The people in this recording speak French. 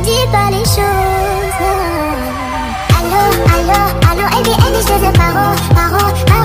dis pas les choses. Allô, allô, allô, elle dit, je te paro, paro,